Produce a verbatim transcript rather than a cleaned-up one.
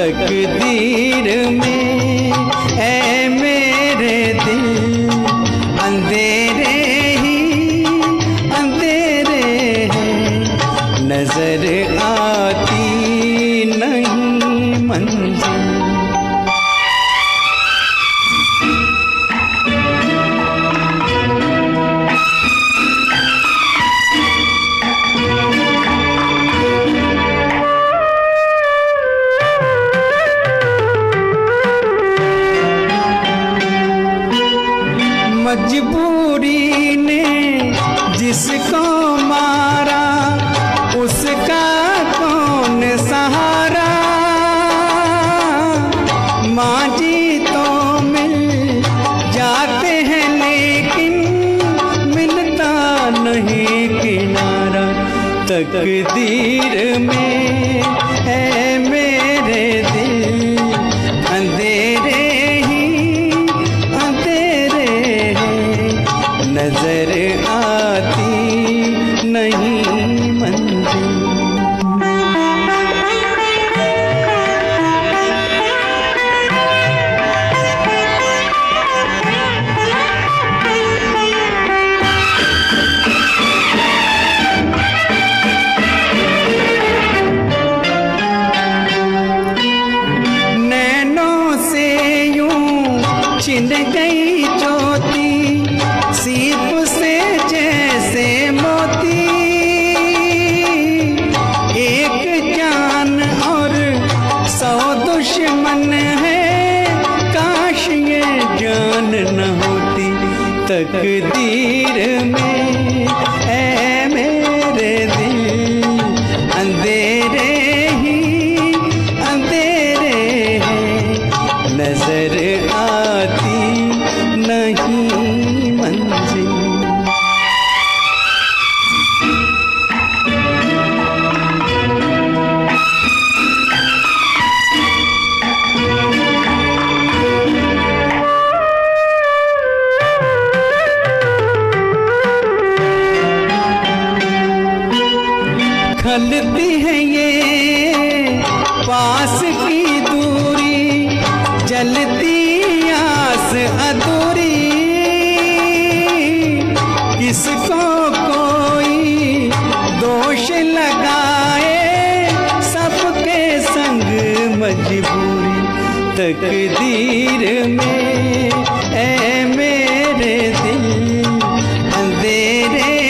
तकदीर में ऐ मेरे दिल अंधेरे ही अंधेरे हैं, नजर आती नहीं मंजिल। मजबूरी ने जिसको मारा उसका कौन सहारा, मांझी तो मिल जाते हैं लेकिन मिलता नहीं किनारा। तकदीर में है मेरे दिल अंधेरे ही अंधेरे हैं, नजर आती नहीं मंजिल। छिन गई ज्योति सीप से जैसे मोती, एक जान और सौ दुश्मन है, काश ये जान न होती। तकदीर में ऐ मेरे दिल अंधेरे ही अंधेरे हैं, नजर आती नहीं मंजिल। खलती है ये पास की दूरी, जलती आस अधूरी, किसको कोई दोष लगाए, सबके संग मजबूरी। तकदीर में ऐ मेरे दिल अंधेरे